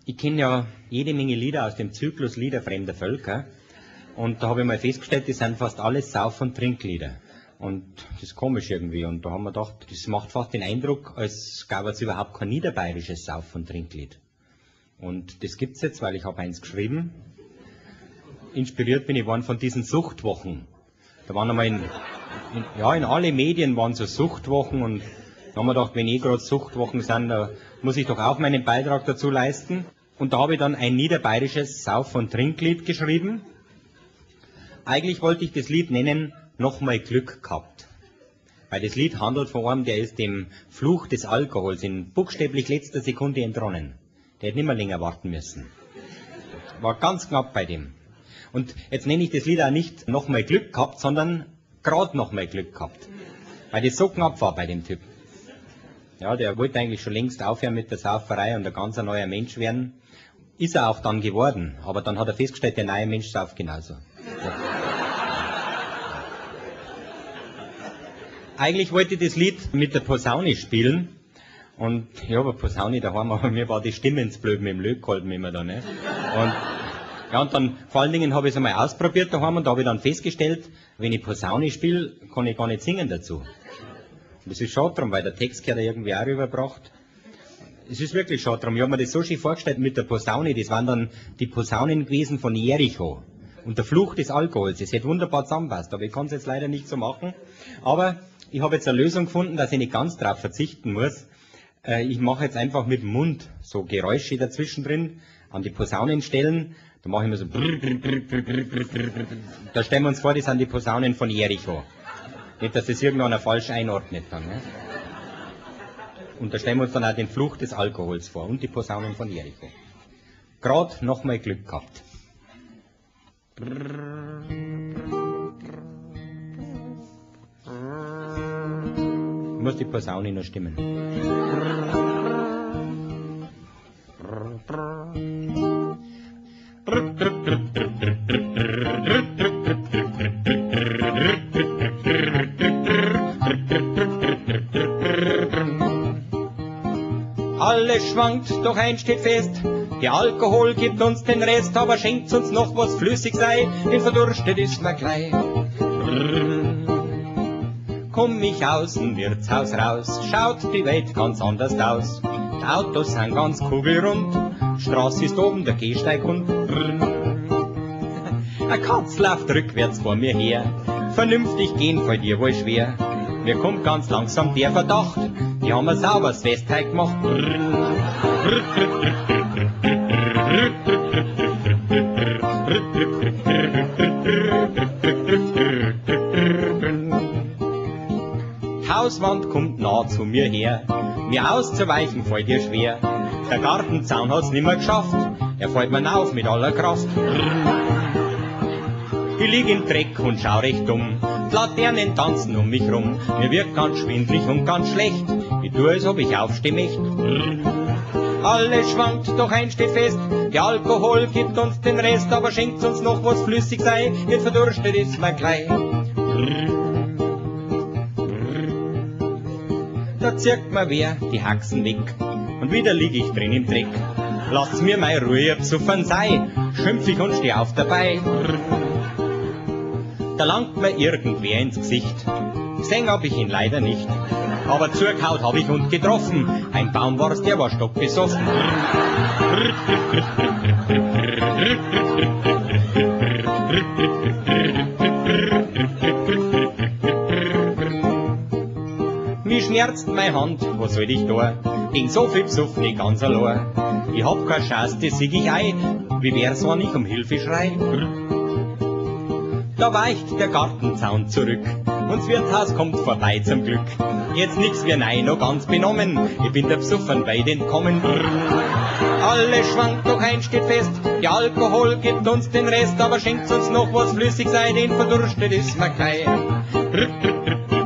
Ich kenne ja jede Menge Lieder aus dem Zyklus Lieder fremder Völker. Und da habe ich mal festgestellt, die sind fast alles Sauf- und Trinklieder. Und das ist komisch irgendwie. Und da haben wir gedacht, das macht fast den Eindruck, als gab es überhaupt kein niederbayerisches Sauf- und Trinklied. Und das gibt's jetzt, weil ich habe eins geschrieben. Inspiriert bin ich worden von diesen Suchtwochen. Da waren einmal in alle Medien waren so Suchtwochen und da haben wir gedacht, wenn gerade Suchtwochen sind, da muss ich doch auch meinen Beitrag dazu leisten. Und da habe ich dann ein niederbayerisches Sauf- und Trinklied geschrieben. Eigentlich wollte ich das Lied nennen, Nochmal Glück gehabt. Weil das Lied handelt von einem, der ist dem Fluch des Alkohols in buchstäblich letzter Sekunde entronnen. Der hätte nicht mehr länger warten müssen. War ganz knapp bei dem. Und jetzt nenne ich das Lied auch nicht Nochmal Glück gehabt, sondern gerade nochmal Glück gehabt. Weil das so knapp war bei dem Typ. Ja, der wollte eigentlich schon längst aufhören mit der Sauferei und ein ganz neuer Mensch werden. Ist er auch dann geworden. Aber dann hat er festgestellt, der neue Mensch sauft genauso. Ja. Eigentlich wollte ich das Lied mit der Posaune spielen. Und ich habe eine Posaune daheim, aber mir war die Stimme ins Blöd mit dem Lötkolben immer da, ne? Und dann vor allen Dingen habe ich es einmal ausprobiert daheim und da habe ich dann festgestellt, wenn ich Posaune spiele, kann ich gar nicht singen dazu. Und das ist schade drum, weil der Text gehört ja irgendwie auch rübergebracht. Es ist wirklich schade drum. Ich habe mir das so schön vorgestellt mit der Posaune, das waren dann die Posaunen gewesen von Jericho. Und der Fluch des Alkohols, das hätte wunderbar zusammenpasst, aber ich kann es jetzt leider nicht so machen. Aber ich habe jetzt eine Lösung gefunden, dass ich nicht ganz drauf verzichten muss. Ich mache jetzt einfach mit dem Mund so Geräusche dazwischen drin, an die Posaunenstellen. Da mache ich mir so. Da stellen wir uns vor, das sind die Posaunen von Jericho. Nicht, dass das irgendeiner falsch einordnet dann. Ne? Und da stellen wir uns dann auch den Fluch des Alkohols vor und die Posaunen von Jericho. Gerade nochmal Glück gehabt. Muss die Posaune noch stimmen. Alles schwankt, doch eins steht fest, der Alkohol gibt uns den Rest, aber schenkt uns noch was flüssig sei, denn verdurstet ist man gleich. Komm ich aus dem Wirtshaus raus, schaut die Welt ganz anders aus. Die Autos sind ganz kugelrund, Straße ist oben, der Gehsteig und Eine Katz läuft rückwärts vor mir her, vernünftig gehen fällt ihr wohl schwer. Mir kommt ganz langsam der Verdacht, die haben ein sauberes Fest heute gemacht. Hauswand kommt nah zu mir her, mir auszuweichen fällt ihr schwer. Der Gartenzaun hat's nimmer geschafft, er fällt mir auf mit aller Kraft. Ich lieg im Dreck und schau recht dumm, die Laternen tanzen um mich rum, mir wird ganz schwindlig und ganz schlecht, ich tu als ob ich aufsteh möcht. Alles schwankt, doch eins steht fest, der Alkohol gibt uns den Rest, aber schenkt uns noch was flüssig sei, jetzt verdurstet ist man gleich. Da zirkt mir wer die Haxen weg und wieder lieg ich drin im Dreck. Lasst's mir mal Ruhe, ihr Psuffern sei, schimpf ich und steh auf dabei. Da langt mir irgendwer ins Gesicht, gesehen hab ich ihn leider nicht, aber zugehaut hab ich und getroffen, ein Baum war's, der war stockbesoffen. Mich schmerzt meine Hand, was soll ich da? Gegen so viel Psuff nicht ganz allein. Ich hab keine Chance, das sieg ich ein. Wie wär's, wenn ich um Hilfe schrei? Da weicht der Gartenzaun zurück und das Wirtshaus kommt vorbei zum Glück. Jetzt nix wie nein, noch ganz benommen, ich bin der Psuffern weit entkommen. Alles schwankt, doch eins steht fest, der Alkohol gibt uns den Rest, aber schenkt uns noch was flüssig sei, den verdurstet ist man gleich.